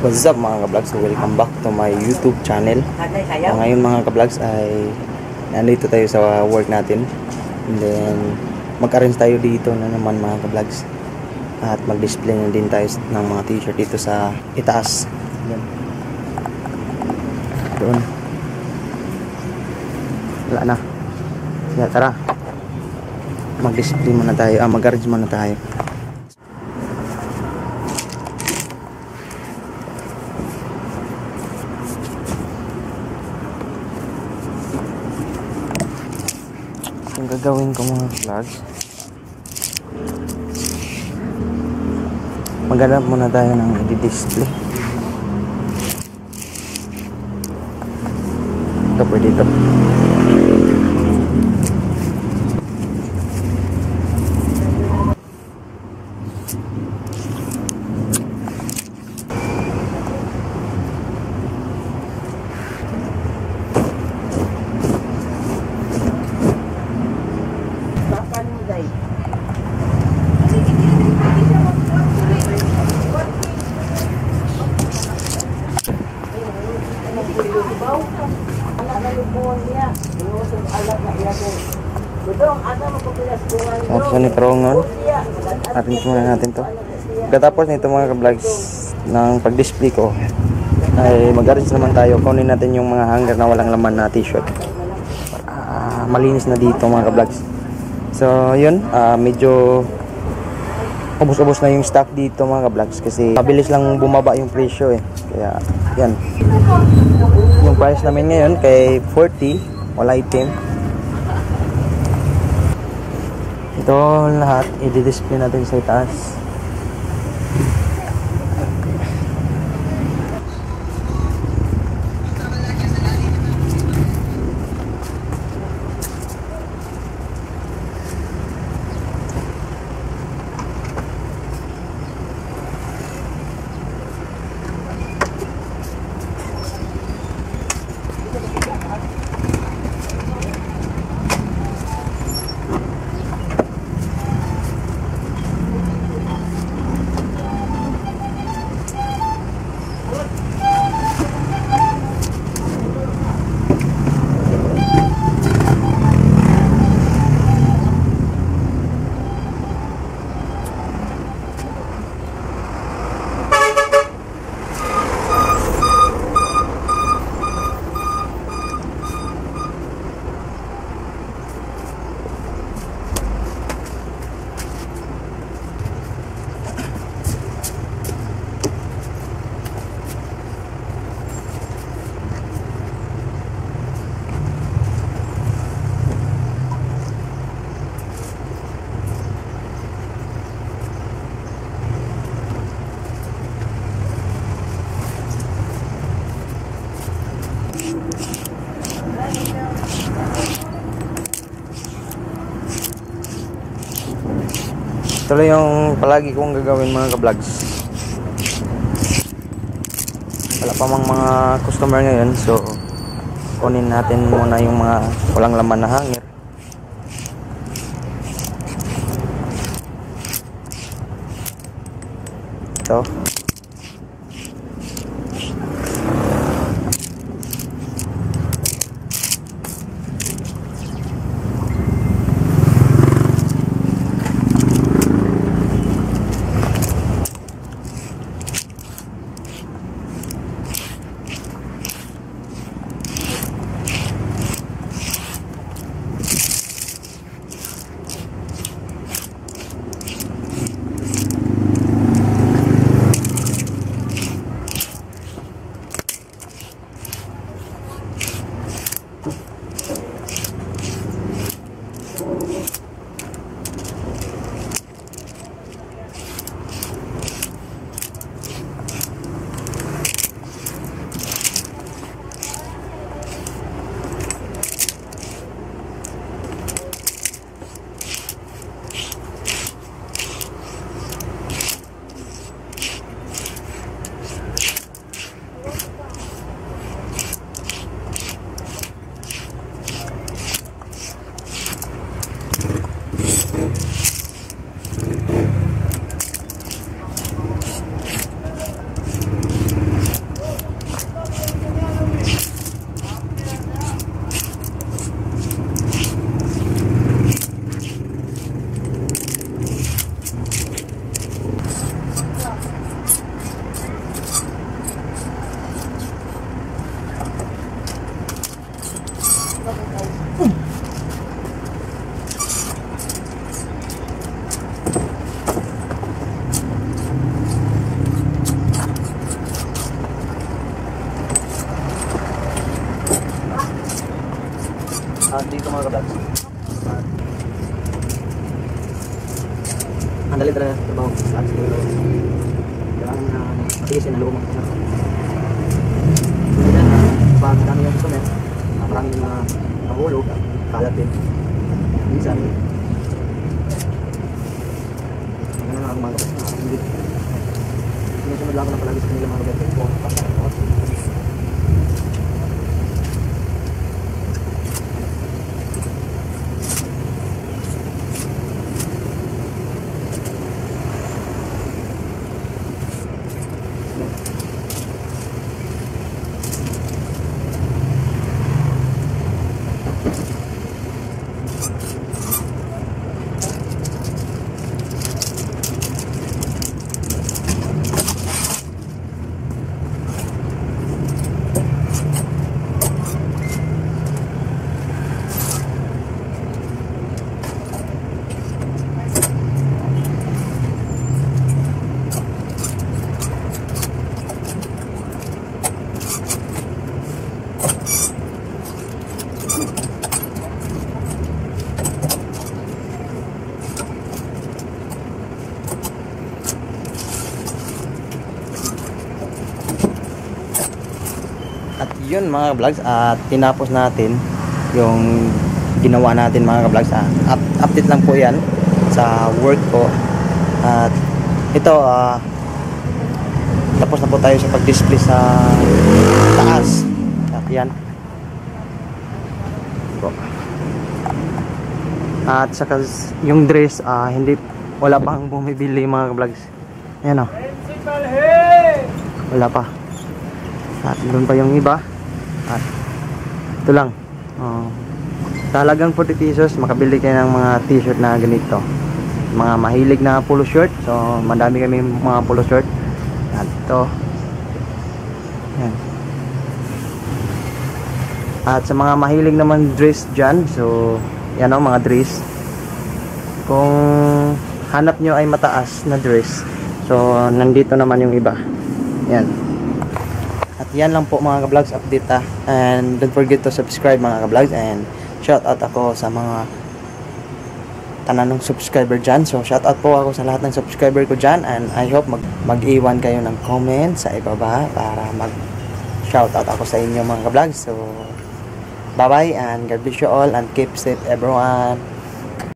What's up mga ka-vlogs? So, welcome back to my YouTube channel. So, ngayon mga ka-vlogs ay nandito tayo sa work natin. And then mag-arrange tayo dito na naman mga ka-vlogs. At mag-display na din tayo ng mga t-shirt dito sa itaas. Yan. Doon. Wala na. Kaya tara. Mag-display muna tayo. Mag-arrange muna tayo. Ang gagawin ko mga vlogs, maghanap muna tayo ng i-display. Ito pwede ito. So nitro nun, arrange muna natin to. Pagkatapos nito mga ka-vlogs ng pag-display ko ay mag-arrange naman tayo. Kunin natin yung mga hanger na walang laman na t-shirt. Malinis na dito mga ka-vlogs. So yun, medyo ubos-ubos na yung stock dito mga ka-vlogs kasi mabilis lang bumaba yung presyo eh. Kaya yan. Yung price namin ngayon kay 40 all item. Ito lahat i-display natin sa itaas. Ito lang yung palagi kong gagawin mga ka-vlogs. Wala pa mang mga customer ngayon, so kunin natin muna yung mga walang laman na hanger. Ito. handali talaga sa trabaho sa alis ko. Kailangan na matiisin na loob mo. Ganyan na, pag dami yung customer, maraming mga nahulog, kalat din. Minsan, ganun na ang mga hindi. Sinusunod lang ako na palagi sa kanila mga gabi. At yun mga vlogs, at tinapos natin yung ginawa natin mga vlogs. Update lang po yan sa work ko. At ito, tapos na po tayo sa pag-display sa taas. At yan. At saka yung dress, hindi, wala pang bumibili mga vlogs. Ayan o. Wala pa. At doon pa yung iba. At ito lang. Talagang 40 pesos makabili kayo ng mga t-shirt na ganito. Mga mahilig na polo shirt. So madami kami mga polo shirt. At ito. Yan. At sa mga mahilig naman dress dyan. So yan o, mga dress. Kung hanap nyo ay mataas na dress. So nandito naman yung iba. Yan. At yan lang po mga ka-vlogs update and don't forget to subscribe mga ka-vlogs, and shout out ako sa mga tananong subscriber dyan. So shout out po ako sa lahat ng subscriber ko dyan, and I hope mag-iwan kayo ng comment sa ibaba para mag-shout out ako sa inyo mga ka-vlogs. So bye bye and God bless you all and keep safe everyone.